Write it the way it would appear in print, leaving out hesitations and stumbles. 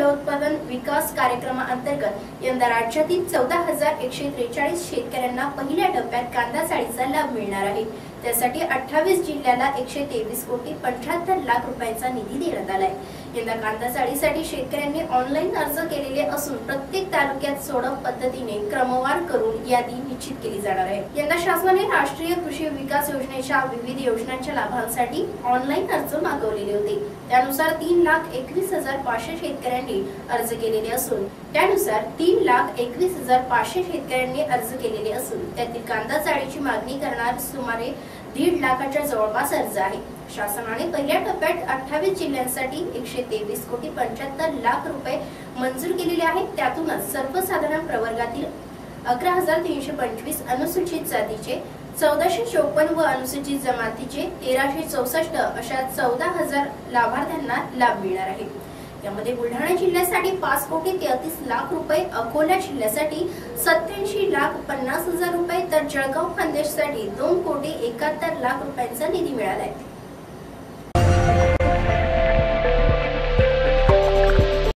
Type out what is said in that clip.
फलोत्पादन विकास कार्यक्रमाअंतर्गत यंदा राज्यातील 14,143 शेतकऱ्यांना पहिल्या टप्प्यात कांदा साडीचा लाभ मिळणार आहे। त्यासाठी 28 जिल्ह्याला 123 कोटी 75 लाख रुपयांचा निधी देण्यात आला आहे। यंदा कांदा साडीसाठी शेतकऱ्यांनी ऑनलाईन अर्ज केलेले असून प्रत्येक तालुक्यात सोडत पद्धतीने क्रमवार करून यादी निश्चित केली जाणार आहे। यंदा शासनाने राष्ट्रीय कृषी विकास योजनेच्या विविध योजनांच्या लाभांसाठी ऑनलाईन अर्ज मागवलेले होते। त्यानुसार 3,21,500 शेतकऱ्यांनी अर्ज केलेले असून त्यातील कांदा साडीची मागणी करणार सुमारे 1.5 लाखाच्या जवळपास अर्ज आहे। शासनाने पहिल्या टप्प्यात 28 जिल्ह्यांसाठी 123 कोटी 75 लाख रुपये मंजूर केलेले आहेत। त्यातूनच सर्वसाधारण प्रवर्गातील 11,325 अनुसूचित जातीचे 1,454 व अनुसूचित जमातीचे 1,364 अशा 14,000 लाभार्थ्यांना लाभ मिळणार आहे। यामध्ये बुलढाणा जिल्ह्यासाठी 5 कोटी 33 लाख रुपये, अकोला जिल्ह्यासाठी 87,50,000 रुपये तर जळगाव खान्देशसाठी 2 कोटी 71 लाख रुपयांचा निधी मिळाला आहे।